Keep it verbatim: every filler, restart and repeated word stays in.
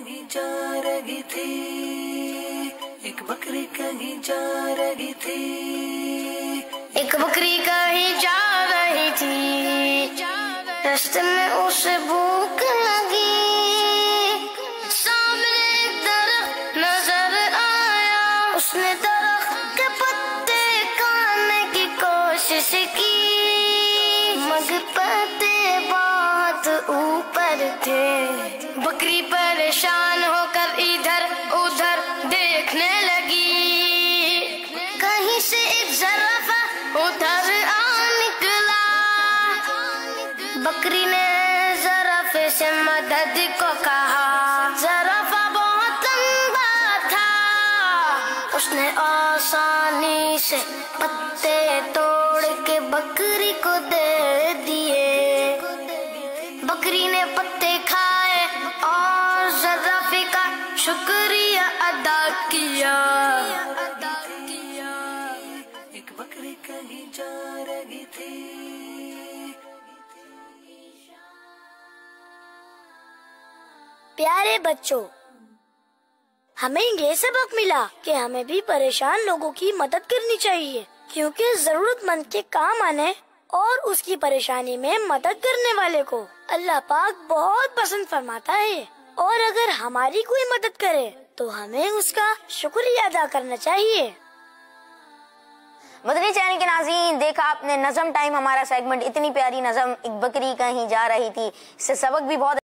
कहीं जा रही थी, एक बकरी कहीं जा रही थी, एक बकरी कहीं जा रही थी, रास्ते में उसे भूख लगी, सामने एक दरख्त नजर आया, उसने दरख्त के पत्ते खाने की कोशिश की, मगर पत्ते बहुत ऊपर थे। बकरी परेशान होकर इधर उधर देखने लगी, कहीं से एक ज़राफ़ा उधर आ निकला। बकरी ने ज़राफ़े से मदद को कहा, ज़राफ़ा बहुत लंबा था, उसने आसानी से पत्ते तोड़ के बकरी को दे दिए। बकरी ने पत्ते खाए और ज़राफ़े का शुक्रिया अदा किया। एक बकरी कहीं जा रही थी। प्यारे बच्चों, हमें ये सबक मिला कि हमें भी परेशान लोगों की मदद करनी चाहिए, क्योंकि जरूरतमंद के काम आने और उसकी परेशानी में मदद करने वाले को अल्लाह पाक बहुत पसंद फरमाता है। और अगर हमारी कोई मदद करे तो हमें उसका शुक्रिया अदा करना चाहिए। मदनी चैनल के नाज़रीन, देखा आपने नज़म टाइम, हमारा सेगमेंट, इतनी प्यारी नज़म एक बकरी कहीं जा रही थी, इससे सबक भी बहुत